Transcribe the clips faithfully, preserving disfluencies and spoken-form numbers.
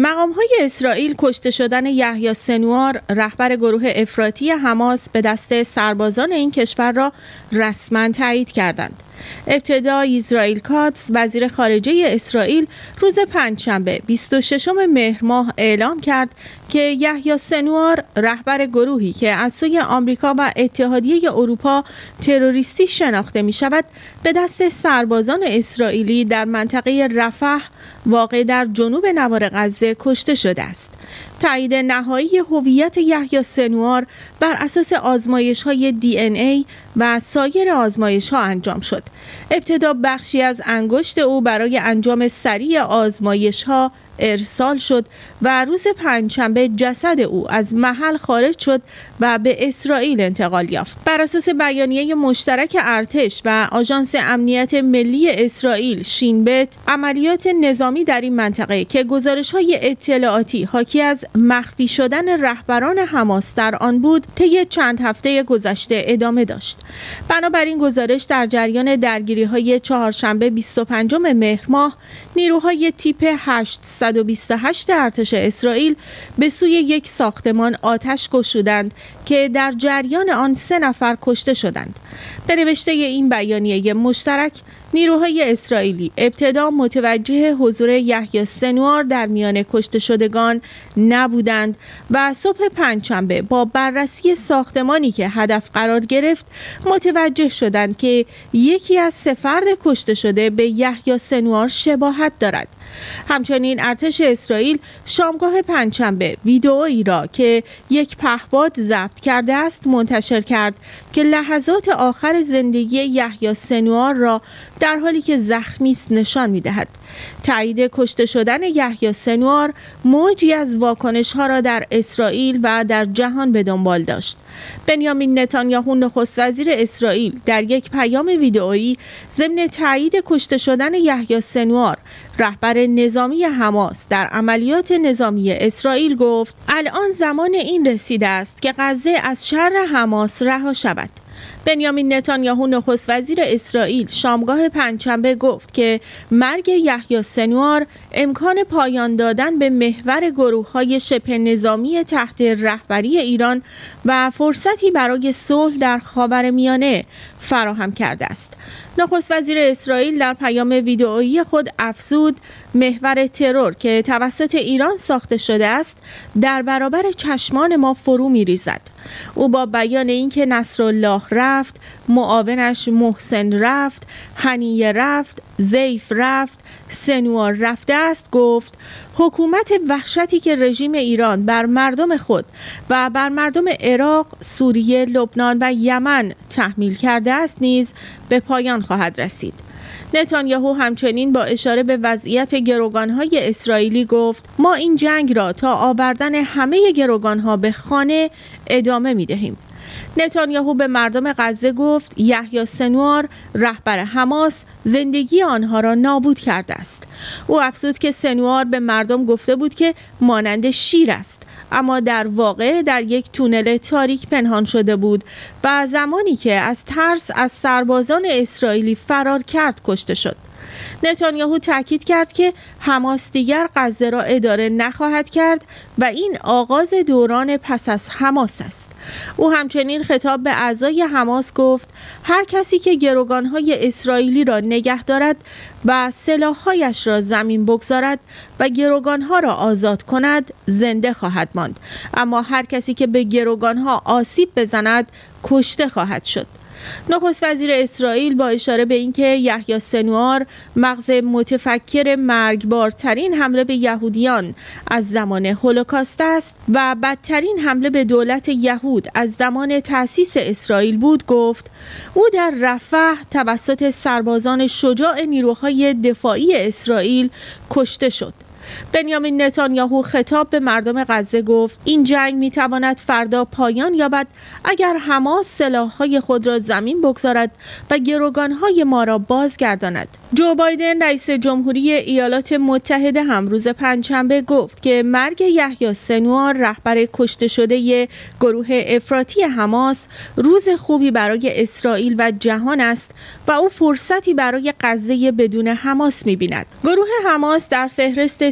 مقام‌های اسرائیل کشته شدن یحیی سنوار رهبر گروه افراطی حماس به دست سربازان این کشور را رسما تایید کردند. ابتدا اسرائیل کاتس وزیر خارجه اسرائیل روز پنجشنبه بیست و ششم مهر ماه اعلام کرد که یحیی سنوار رهبر گروهی که از سوی آمریکا و اتحادیه اروپا تروریستی شناخته می شود به دست سربازان اسرائیلی در منطقه رفح واقع در جنوب نوار غزه کشته شده است. تایید نهایی هویت یحیی سنوار بر اساس آزمایش‌های دی ان ای و سایر آزمایش‌ها انجام شد. ابتدا بخشی از انگشت او برای انجام سریع آزمایش‌ها ارسال شد و روز پنجشنبه جسد او از محل خارج شد و به اسرائیل انتقال یافت. بر اساس بیانیه مشترک ارتش و آژانس امنیت ملی اسرائیل شینبت، عملیات نظامی در این منطقه که گزارش‌های اطلاعاتی حاکی از مخفی شدن رهبران حماس در آن بود، طی چند هفته گذشته ادامه داشت. بنابراین گزارش در جریان درگیری‌های چهارشنبه بیست و پنجم مهر ماه، نیروهای تیپ هشتصد و بیست و هشت ارتش اسرائیل به سوی یک ساختمان آتش گشودند که در جریان آن سه نفر کشته شدند. به نوشته این بیانیه مشترک، نیروهای اسرائیلی ابتدا متوجه حضور یحیی سنوار در میان کشته شدگان نبودند و صبح پنجشنبه با بررسی ساختمانی که هدف قرار گرفت متوجه شدند که یکی از سه فرد کشته شده به یحیی سنوار شباهت دارد. همچنین ارتش اسرائیل شامگاه پنجشنبه ویدئویی را که یک پهپاد ضبط کرده است منتشر کرد که لحظات آخر زندگی یحیی سنوار را در حالی که زخمی است نشان می‌دهد. تایید کشته شدن یحیی سنوار موجی از واکنش‌ها را در اسرائیل و در جهان به دنبال داشت. بنیامین نتانیاهو نخست وزیر اسرائیل در یک پیام ویدئویی ضمن تایید کشته شدن یحیی سنوار رهبر نظامی حماس در عملیات نظامی اسرائیل گفت: الان زمان این رسیده است که غزه از شر حماس رها شود. بنیامین نتانیاهو نخست وزیر اسرائیل شامگاه پنجشنبه گفت که مرگ یحیی سنوار امکان پایان دادن به محور گروه‌های شبه نظامی تحت رهبری ایران و فرصتی برای صلح در خاورمیانه فراهم کرده است. نخست وزیر اسرائیل در پیام ویدئویی خود افزود: محور ترور که توسط ایران ساخته شده است در برابر چشمان ما فرو می‌ریزد. او با بیان اینکه نصرالله رفت، معاونش محسن رفت، هنیه رفت، زیف رفت، سنوار رفته است گفت: حکومت وحشتی که رژیم ایران بر مردم خود و بر مردم عراق، سوریه، لبنان و یمن تحمیل کرده است نیز به پایان خواهد رسید. نتانیاهو همچنین با اشاره به وضعیت گروگان‌های اسرائیلی گفت: ما این جنگ را تا آوردن همه گروگان‌ها به خانه ادامه می‌دهیم. نتانیاهو به مردم غزه گفت یحیی سنوار رهبر حماس زندگی آنها را نابود کرده است. او افزود که سنوار به مردم گفته بود که مانند شیر است، اما در واقع در یک تونل تاریک پنهان شده بود و زمانی که از ترس از سربازان اسرائیلی فرار کرد کشته شد. نتانیاهو تاکید کرد که حماس دیگر غزه را اداره نخواهد کرد و این آغاز دوران پس از حماس است. او همچنین خطاب به اعضای حماس گفت: هر کسی که گروگان‌های اسرائیلی را نگه دارد و سلاح‌هایش را زمین بگذارد و گروگان‌ها را آزاد کند زنده خواهد ماند، اما هر کسی که به گروگان‌ها آسیب بزند کشته خواهد شد. نخست وزیر اسرائیل با اشاره به اینکه یحیی سنوار مغز متفکر مرگبارترین حمله به یهودیان از زمان هولوکاست است و بدترین حمله به دولت یهود از زمان تأسیس اسرائیل بود گفت: او در رفح توسط سربازان شجاع نیروهای دفاعی اسرائیل کشته شد. بنیامین نتانیاهو خطاب به مردم غزه گفت: این جنگ میتواند فردا پایان یابد اگر حماس سلاح‌های خود را زمین بگذارد و گروگان‌های ما را بازگرداند. جو بایدن رئیس جمهوری ایالات متحده هم روز پنجشنبه گفت که مرگ یحیی سنوار رهبر کشته شده گروه افراطی حماس روز خوبی برای اسرائیل و جهان است و او فرصتی برای غزه بدون حماس می‌بیند. گروه حماس در فهرست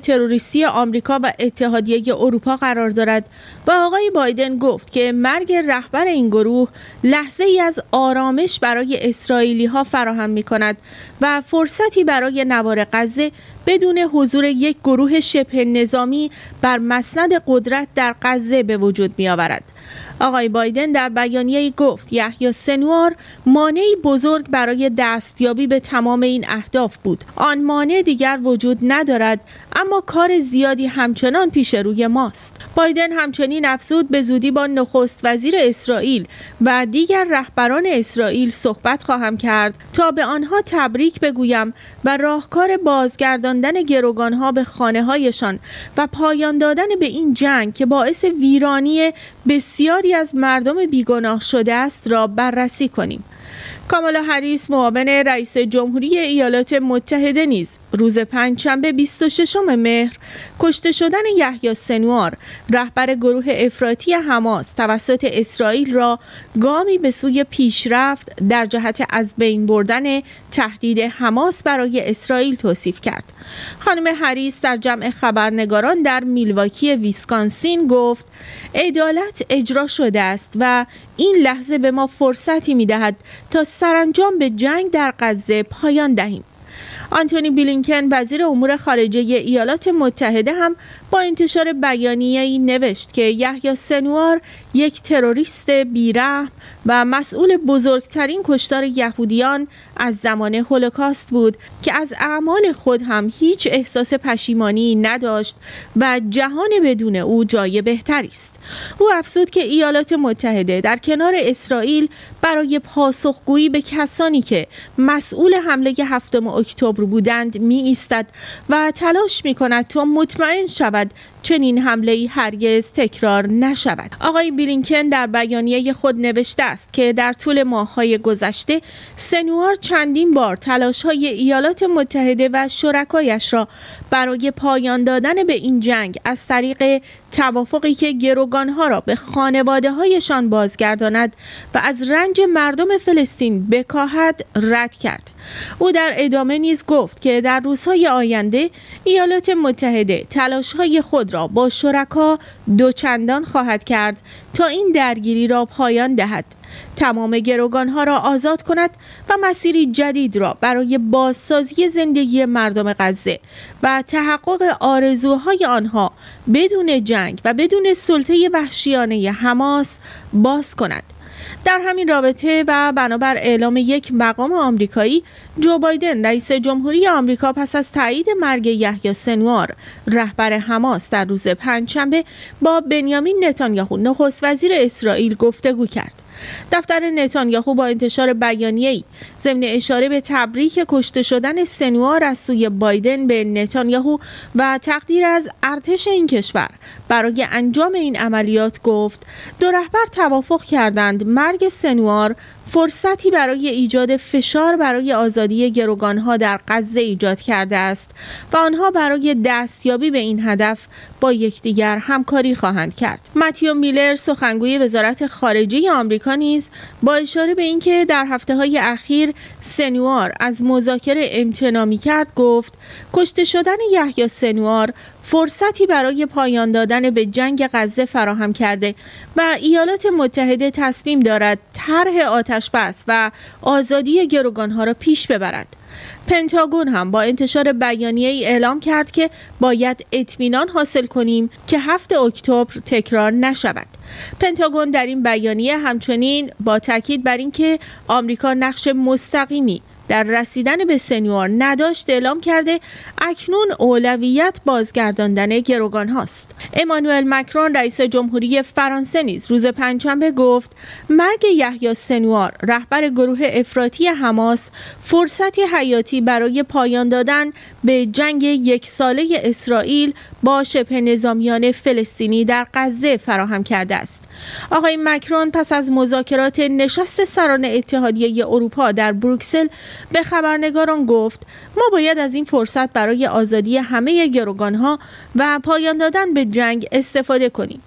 تروریستی آمریکا و اتحادیه اروپا قرار دارد و آقای بایدن گفت که مرگ رهبر این گروه لحظه ای از آرامش برای اسرائیلی ها فراهم می کند و فرصتی برای نوار غزه بدون حضور یک گروه شبه نظامی بر مسند قدرت در غزه به وجود می آورد. آقای بایدن در بیانیه‌ای گفت یحیی سنوار مانعی بزرگ برای دستیابی به تمام این اهداف بود. آن مانع دیگر وجود ندارد، اما کار زیادی همچنان پیش روی ماست. بایدن همچنین افزود به زودی با نخست وزیر اسرائیل و دیگر رهبران اسرائیل صحبت خواهم کرد تا به آنها تبریک بگویم و راهکار بازگرداندن گروگانها به خانه‌هایشان و پایان دادن به این جنگ که باعث ویرانی بسیاری از مردم بیگناه شده است را بررسی کنیم. کامالا هریس معاون رئیس جمهوری ایالات متحده نیز روز پنجشنبه بیست و ششم مهر کشته شدن یحیی سنوار رهبر گروه افراطی حماس توسط اسرائیل را گامی به سوی پیشرفت در جهت از بین بردن تهدید حماس برای اسرائیل توصیف کرد. خانم هریس در جمع خبرنگاران در میلواکی ویسکانسین گفت عدالت اجرا شده است و این لحظه به ما فرصتی می‌دهد تا سرانجام به جنگ در غزه پایان دهیم. آنتونی بلینکن وزیر امور خارجه ایالات متحده هم با انتشار بیانیه‌ای نوشت که یحیی سنوار یک تروریست بیرحم و مسئول بزرگترین کشتار یهودیان از زمان هولوکاست بود که از اعمال خود هم هیچ احساس پشیمانی نداشت و جهان بدون او جای بهتری است. او افزود که ایالات متحده در کنار اسرائیل برای پاسخگویی به کسانی که مسئول حمله هفتم اکتبر بودند می ایستد و تلاش می کند تا مطمئن شود چنین حمله‌ای هرگز تکرار نشود. آقای بلینکن در بیانیه خود نوشته است که در طول ماه‌های گذشته سنوار چندین بار تلاش‌های ایالات متحده و شرکایش را برای پایان دادن به این جنگ از طریق توافقی که گروگانها را به خانواده‌هایشان بازگرداند و از رنج مردم فلسطین بکاهد رد کرد. او در ادامه نیز گفت که در روزهای آینده ایالات متحده تلاش‌های خود را با شرکا دوچندان خواهد کرد تا این درگیری را پایان دهد، تمام گروگانها را آزاد کند و مسیری جدید را برای بازسازی زندگی مردم غزه و تحقق آرزوهای آنها بدون جنگ و بدون سلطه وحشیانه حماس باز کند. در همین رابطه و بنابر اعلام یک مقام آمریکایی، جو بایدن رئیس جمهوری آمریکا پس از تایید مرگ یحیی سنوار رهبر حماس در روز پنجشنبه با بنیامین نتانیاهو نخست وزیر اسرائیل گفتگو کرد. دفتر نتانیاهو با انتشار بیانیه‌ای ضمن اشاره به تبریک کشته شدن سنوار از سوی بایدن به نتانیاهو و تقدیر از ارتش این کشور برای انجام این عملیات گفت دو رهبر توافق کردند مرگ سنوار فرصتی برای ایجاد فشار برای آزادی گروگانها در غزه ایجاد کرده است و آنها برای دستیابی به این هدف با یکدیگر همکاری خواهند کرد. متیو میلر سخنگوی وزارت خارجه آمریکا نیز با اشاره به اینکه در هفته‌های اخیر سنوار از مذاکره امتناع می‌کرد گفت کشته شدن یحیی سنوار فرصتی برای پایان دادن به جنگ غزه فراهم کرده و ایالات متحده تصمیم دارد طرح آتشبس و آزادی گروگانها را پیش ببرد. پنتاگون هم با انتشار بیانیه‌ای اعلام کرد که باید اطمینان حاصل کنیم که هفتم اکتبر تکرار نشود. پنتاگون در این بیانیه همچنین با تاکید بر اینکه آمریکا نقش مستقیمی در رسیدن به سنوار نداشت اعلام کرده اکنون اولویت بازگرداندن گروگان هاست. امانوئل مکرون رئیس جمهوری فرانسه نیز روز پنجشنبه گفت مرگ یحیی سنوار رهبر گروه افراطی حماس فرصتی حیاتی برای پایان دادن به جنگ یک ساله اسرائیل با شبه نظامیان فلسطینی در غزه فراهم کرده است. آقای مکرون پس از مذاکرات نشست سران اتحادیه اروپا در بروکسل به خبرنگاران گفت ما باید از این فرصت برای آزادی همه گروگانها و پایان دادن به جنگ استفاده کنیم.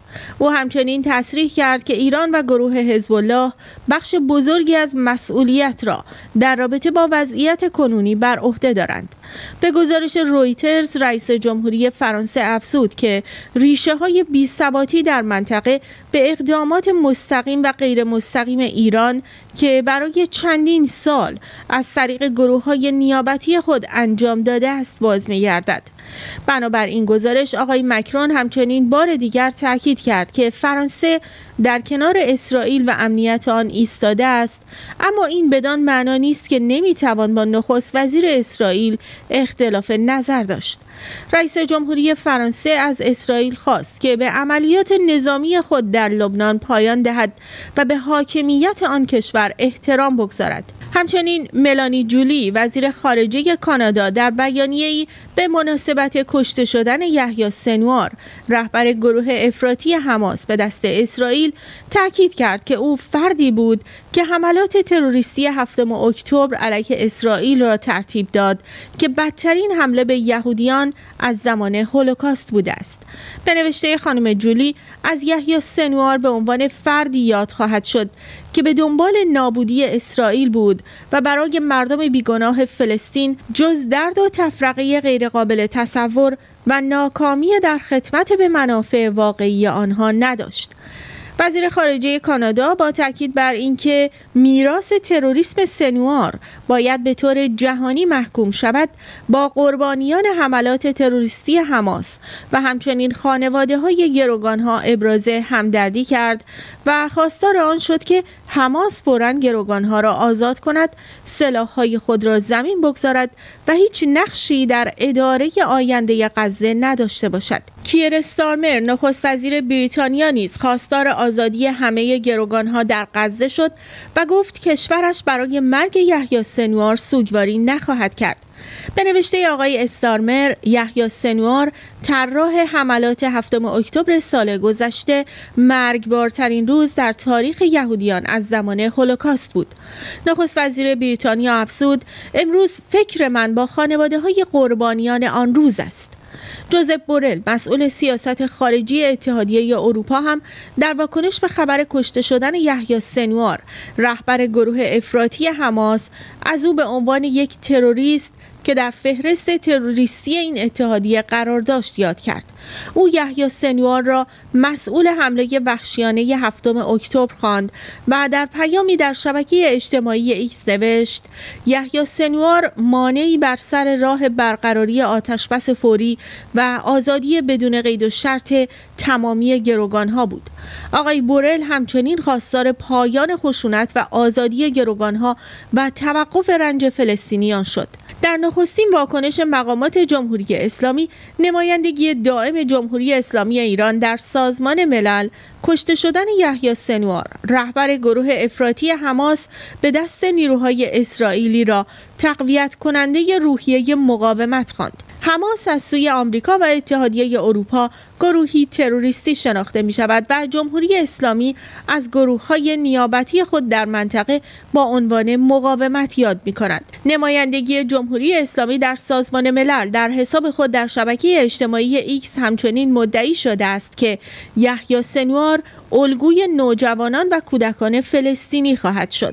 او همچنین تصریح کرد که ایران و گروه حزب الله بخش بزرگی از مسئولیت را در رابطه با وضعیت کنونی بر عهده دارند. به گزارش رویترز، رئیس جمهوری فرانسه افزود که ریشه‌های بی‌ثباتی در منطقه به اقدامات مستقیم و غیر مستقیم ایران که برای چندین سال از طریق گروه‌های نیابتی خود انجام داده است باز می‌گردد. بنابر این گزارش آقای مکرون همچنین بار دیگر تاکید کرد که فرانسه در کنار اسرائیل و امنیت آن ایستاده است، اما این بدان معنا نیست که نمیتوان با نخست وزیر اسرائیل اختلاف نظر داشت. رئیس جمهوری فرانسه از اسرائیل خواست که به عملیات نظامی خود در لبنان پایان دهد و به حاکمیت آن کشور احترام بگذارد. همچنین ملانی جولی، وزیر خارجه کانادا، در بیانیه‌ای به مناسبت کشته شدن یحیی سنوار، رهبر گروه افراطی حماس به دست اسرائیل، تاکید کرد که او فردی بود که حملات تروریستی هفتم اکتبر علیه اسرائیل را ترتیب داد که بدترین حمله به یهودیان از زمان هولوکاست بوده است. به نوشته خانم جولی، از یحیی سنوار به عنوان فردی یاد خواهد شد که به دنبال نابودی اسرائیل بود و برای مردم بیگناه فلسطین جز درد و تفرقه غیرقابل تصور و ناکامی در خدمت به منافع واقعی آنها نداشت. وزیر خارجه کانادا با تاکید بر اینکه میراث تروریسم سنوار باید به طور جهانی محکوم شود، با قربانیان حملات تروریستی حماس و همچنین خانواده‌های گروگان‌ها ابراز همدردی کرد و خواستار آن شد که حماس فوراً گروگان‌ها را آزاد کند، سلاح‌های خود را زمین بگذارد و هیچ نقشی در اداره آینده غزه نداشته باشد. کیر استارمر، نخست وزیر بریتانیا، نیز خواستار آزادی همه گروگان‌ها در غزه شد و گفت کشورش برای مرگ یحیی سنوار سوگواری نخواهد کرد. به نوشته آقای استارمر، یحیی سنوار، طراح حملات هفتم اکتبر سال گذشته، مرگبارترین روز در تاریخ یهودیان از زمان هولوکاست بود. نخست وزیر بریتانیا افزود: امروز فکر من با خانواده‌های قربانیان آن روز است. جوزپ بورل، مسئول سیاست خارجی اتحادیه اروپا، هم در واکنش به خبر کشته شدن یحیی سنوار، رهبر گروه افراطی حماس، از او به عنوان یک تروریست که در فهرست تروریستی این اتحادیه قرار داشت یاد کرد. او یحیی سنوار را مسئول حمله وحشیانه هفتم اکتبر خواند و در پیامی در شبکه اجتماعی ایکس نوشت: یحیی سنوار مانعی بر سر راه برقراری آتشبس فوری و آزادی بدون قید و شرط تمامی گروگان‌ها بود. آقای بورل همچنین خواستار پایان خشونت و آزادی گروگان‌ها و توقف رنج فلسطینیان شد. در نخستین واکنش مقامات جمهوری اسلامی، نمایندگی دائم جمهوری اسلامی ایران در سازمان ملل، کشته شدن یحیی سنوار، رهبر گروه افراطی حماس به دست نیروهای اسرائیلی، را تقویت کننده روحیه مقاومت خواند. حماس از سوی آمریکا و اتحادیه اروپا گروهی تروریستی شناخته می شود و جمهوری اسلامی از گروه‌های نیابتی خود در منطقه با عنوان مقاومت یاد می کند. نمایندگی جمهوری اسلامی در سازمان ملل در حساب خود در شبکه اجتماعی ایکس همچنین مدعی شده است که یحیی سنوار الگوی نوجوانان و کودکان فلسطینی خواهد شد.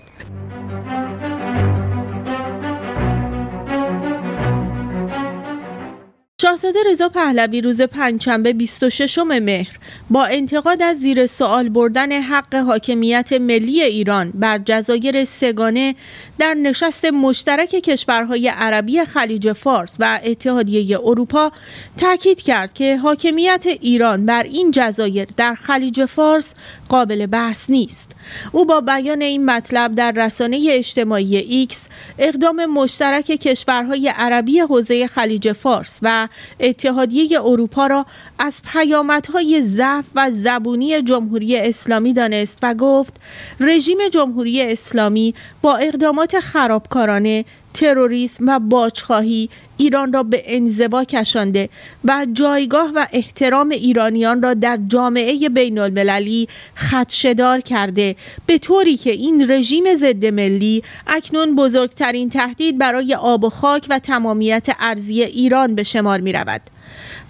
شاهزاده رضا پهلوی روز پنجشنبه بیست و ششم مهر با انتقاد از زیر سوال بردن حق حاکمیت ملی ایران بر جزایر سه‌گانه در نشست مشترک کشورهای عربی خلیج فارس و اتحادیه اروپا تاکید کرد که حاکمیت ایران بر این جزایر در خلیج فارس قابل بحث نیست. او با بیان این مطلب در رسانه اجتماعی ایکس اقدام مشترک کشورهای عربی حوزه خلیج فارس و اتحادیه اروپا را از پیامدهای ضعف و زبونی جمهوری اسلامی دانست و گفت رژیم جمهوری اسلامی با اقدامات خرابکارانه، تروریسم و باجخواهی ایران را به انزوا کشانده و جایگاه و احترام ایرانیان را در جامعه بین المللی خدشه‌دار کرده، به طوری که این رژیم ضد ملی اکنون بزرگترین تهدید برای آب و خاک و تمامیت ارضی ایران به شمار می رود.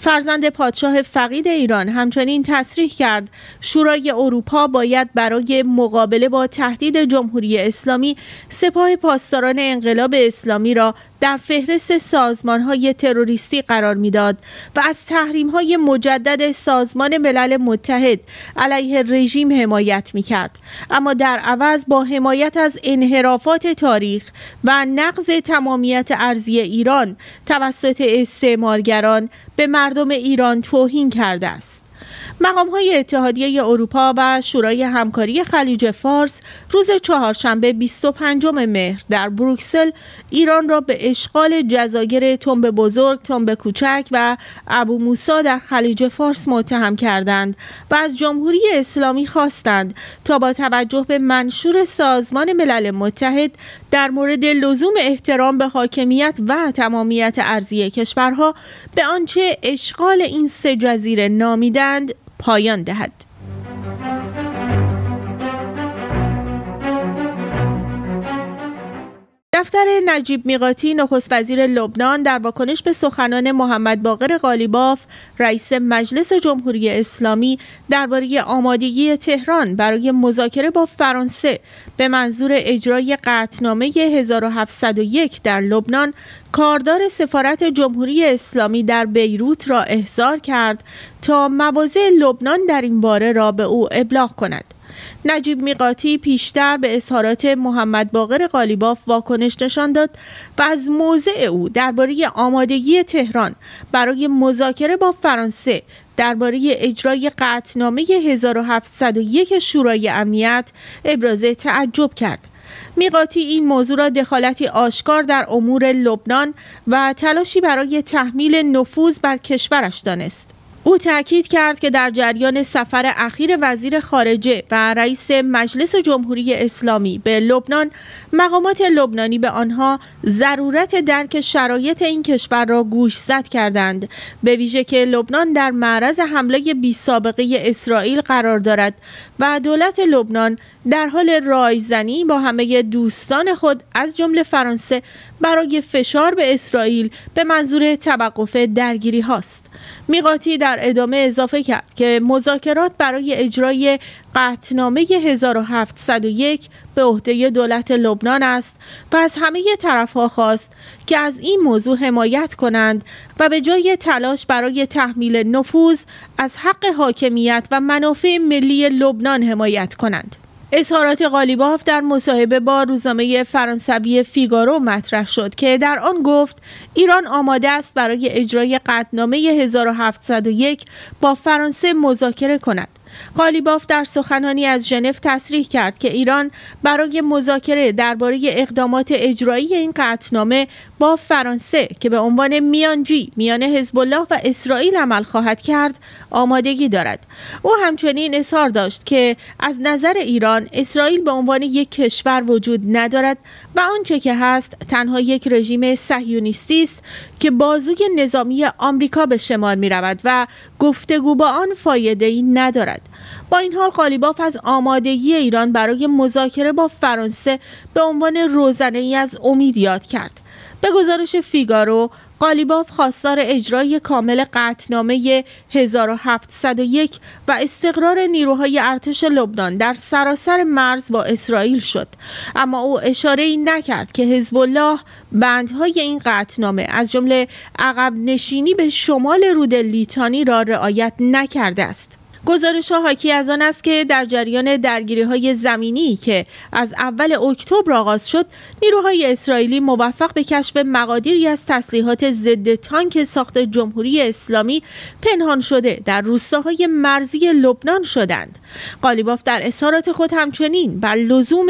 فرزند پادشاه فقید ایران همچنین تصریح کرد شورای اروپا باید برای مقابله با تهدید جمهوری اسلامی سپاه پاسداران انقلاب اسلامی را در فهرست سازمان‌های تروریستی قرار می‌داد و از تحریم‌های مجدد سازمان ملل متحد علیه رژیم حمایت می‌کرد، اما در عوض با حمایت از انحرافات تاریخ و نقض تمامیت ارضی ایران توسط استعمارگران به مردم ایران توهین کرده است. مقام‌های اتحادیه اروپا و شورای همکاری خلیج فارس روز چهارشنبه بیست و پنجم مهر در بروکسل ایران را به اشغال جزایر تنب بزرگ، تنب کوچک و ابو موسی در خلیج فارس متهم کردند و از جمهوری اسلامی خواستند تا با توجه به منشور سازمان ملل متحد در مورد لزوم احترام به حاکمیت و تمامیت ارضی کشورها به آنچه اشغال این سه جزیره نامیدند پایان دهد. دفتر نجیب میقاتی نخست وزیر لبنان در واکنش به سخنان محمد باقر قالیباف رئیس مجلس جمهوری اسلامی درباره آمادگی تهران برای مذاکره با فرانسه به منظور اجرای قطعنامه هزار و هفتصد و یک در لبنان کاردار سفارت جمهوری اسلامی در بیروت را احضار کرد تا مواضع لبنان در این باره را به او ابلاغ کند. نجیب میقاتی پیشتر به اظهارات محمد باقر قالیباف واکنش نشان داد و از موضع او درباره آمادگی تهران برای مذاکره با فرانسه درباره اجرای قطعنامه هزار و هفتصد و یک شورای امنیت ابراز تعجب کرد. میقاتی این موضوع را دخالتی آشکار در امور لبنان و تلاشی برای تحمیل نفوذ بر کشورش دانست. او تأکید کرد که در جریان سفر اخیر وزیر خارجه و رئیس مجلس جمهوری اسلامی به لبنان، مقامات لبنانی به آنها ضرورت درک شرایط این کشور را گوشزد کردند، به ویژه که لبنان در معرض حمله بی‌سابقه اسرائیل قرار دارد و دولت لبنان در حال رایزنی با همه دوستان خود از جمله فرانسه برای فشار به اسرائیل به منظور توقف درگیری هاست. میقاتی در ادامه اضافه کرد که مذاکرات برای اجرای قطعنامه هزار و هفتصد و یک به عهده دولت لبنان است و از همه طرف‌ها خواست که از این موضوع حمایت کنند و به جای تلاش برای تحمیل نفوذ از حق حاکمیت و منافع ملی لبنان حمایت کنند. اظهارات قالیباف در مصاحبه با روزنامه فرانسوی فیگارو مطرح شد که در آن گفت ایران آماده است برای اجرای قطعنامه هزار و هفتصد و یک با فرانسه مذاکره کند. قالیباف در سخنانی از ژنو تصریح کرد که ایران برای مذاکره درباره اقدامات اجرایی این قطعنامه با فرانسه که به عنوان میانجی میان حزب الله و اسرائیل عمل خواهد کرد آمادگی دارد. او همچنین اظهار داشت که از نظر ایران اسرائیل به عنوان یک کشور وجود ندارد و آنچه که هست تنها یک رژیم صهیونیستی است که بازوی نظامی آمریکا به شمار می رود و گفتگو با آن فایده‌ای ندارد. با این حال قالیباف از آمادگی ایران برای مذاکره با فرانسه به عنوان روزنه‌ای از امید یاد کرد. به گزارش فیگارو، قالیباف خواستار اجرای کامل قطعنامه هزار و هفتصد و یک و استقرار نیروهای ارتش لبنان در سراسر مرز با اسرائیل شد، اما او اشاره‌ای نکرد که حزب الله بندهای این قطعنامه از جمله عقب نشینی به شمال رود لیتانی را رعایت نکرده است. گزارش‌ها حاکی از آن است که در جریان درگیری‌های زمینی که از اول اکتبر آغاز شد، نیروهای اسرائیلی موفق به کشف مقادیری از تسلیحات ضد تانک ساخت جمهوری اسلامی پنهان شده در روستاهای مرزی لبنان شدند. قالیباف در اظهارات خود همچنین بر لزوم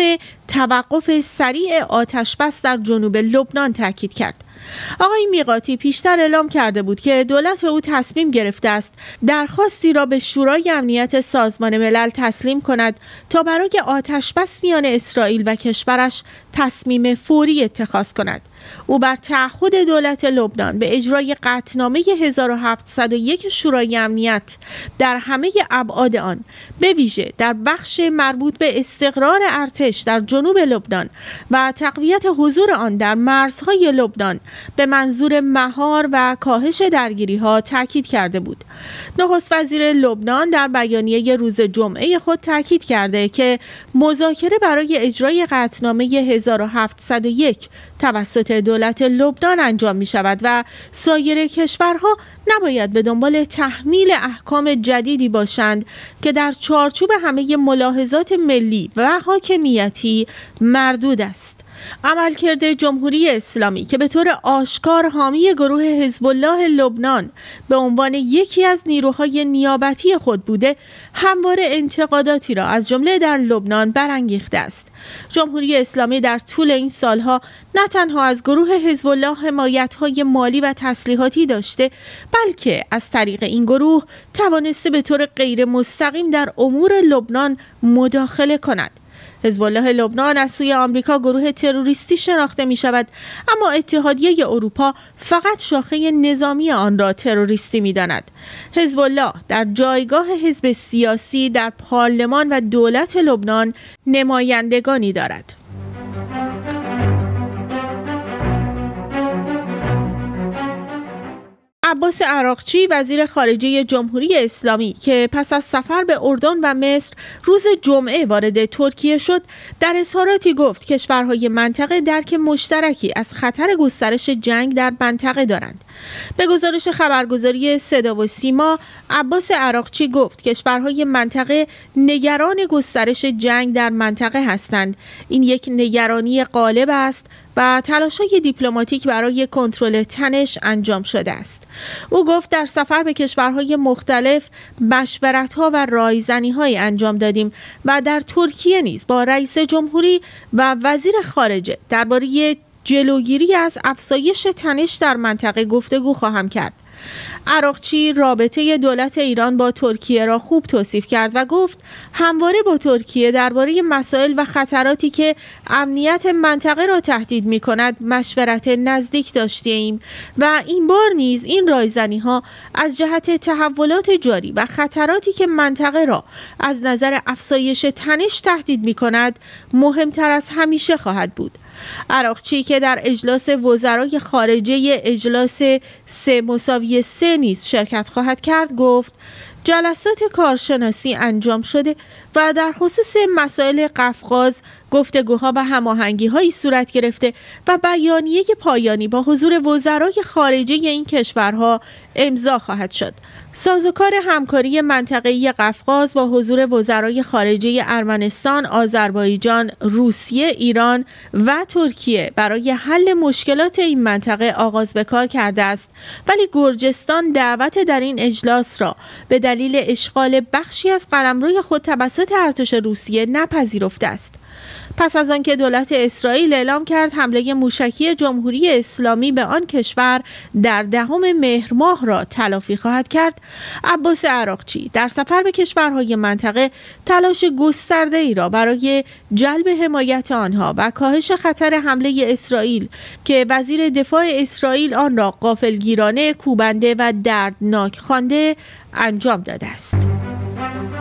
توقف سریع آتش‌بس در جنوب لبنان تاکید کرد. آقای میقاتی پیشتر اعلام کرده بود که دولت او تصمیم گرفته است درخواستی را به شورای امنیت سازمان ملل تسلیم کند تا برای آتش‌بس میان اسرائیل و کشورش تصمیم فوری اتخاذ کند. او بر تعهد دولت لبنان به اجرای قطعنامه هزار و هفتصد و یک شورای امنیت در همه ابعاد آن، به ویژه در بخش مربوط به استقرار ارتش در جنوب لبنان و تقویت حضور آن در مرزهای لبنان به منظور مهار و کاهش درگیری‌ها تاکید کرده بود. نخست وزیر لبنان در بیانیه روز جمعه خود تاکید کرده که مذاکره برای اجرای قطعنامه هزار و هفتصد و یک توسط دولت لبنان انجام می شود و سایر کشورها نباید به دنبال تحمیل احکام جدیدی باشند که در چارچوب همه ملاحظات ملی و حاکمیتی مردود است. عملکرد جمهوری اسلامی که به طور آشکار حامی گروه حزب الله لبنان به عنوان یکی از نیروهای نیابتی خود بوده، همواره انتقاداتی را از جمله در لبنان برانگیخته است. جمهوری اسلامی در طول این سالها نه تنها از گروه حزب الله حمایت‌های مالی و تسلیحاتی داشته، بلکه از طریق این گروه توانسته به طور غیر مستقیم در امور لبنان مداخله کند. حزب الله لبنان از سوی آمریکا گروه تروریستی شناخته می شود، اما اتحادیه اروپا فقط شاخه نظامی آن را تروریستی می داند. حزب الله در جایگاه حزب سیاسی در پارلمان و دولت لبنان نمایندگانی دارد. عباس عراقچی وزیر خارجه جمهوری اسلامی که پس از سفر به اردن و مصر روز جمعه وارد ترکیه شد، در اظهاراتی گفت کشورهای منطقه درک مشترکی از خطر گسترش جنگ در منطقه دارند. به گزارش خبرگزاری صدا و سیما، عباس عراقچی گفت کشورهای منطقه نگران گسترش جنگ در منطقه هستند. این یک نگرانی غالب است و تلاش‌های دیپلماتیک برای کنترل تنش انجام شده است. او گفت در سفر به کشورهای مختلف مشورت‌ها و رایزنی‌های انجام دادیم و در ترکیه نیز با رئیس جمهوری و وزیر خارجه درباره جلوگیری از افزایش تنش در منطقه گفتگو خواهم کرد. عراقچی رابطه دولت ایران با ترکیه را خوب توصیف کرد و گفت همواره با ترکیه درباره مسائل و خطراتی که امنیت منطقه را تهدید می کند مشورت نزدیک داشتیم و این بار نیز این رایزنی‌ها از جهت تحولات جاری و خطراتی که منطقه را از نظر افزایش تنش تهدید می کند مهمتر از همیشه خواهد بود. عراقچی که در اجلاس وزرای خارجه اجلاس سه مساوی سه نیز شرکت خواهد کرد گفت جلسات کارشناسی انجام شده و در خصوص مسائل قفقاز گفتگوها و هماهنگی‌هایی صورت گرفته و بیانیه پایانی با حضور وزرای خارجه این کشورها امضا خواهد شد. سازوکار همکاری منطقه‌ای قفقاز با حضور وزرای خارجه ارمنستان، آذربایجان، روسیه، ایران و ترکیه برای حل مشکلات این منطقه آغاز به کار کرده است، ولی گرجستان دعوت در این اجلاس را به دلیل اشغال بخشی از قلمروی خود توسط ارتش روسیه نپذیرفته است. پس از آنکه دولت اسرائیل اعلام کرد حمله موشکی جمهوری اسلامی به آن کشور در دهم مهر ماه را تلافی خواهد کرد، عباس عراقچی در سفر به کشورهای منطقه تلاش گسترده‌ای را برای جلب حمایت آنها و کاهش خطر حمله اسرائیل که وزیر دفاع اسرائیل آن را غافلگیرانه، کوبنده و دردناک خوانده انجام داده است.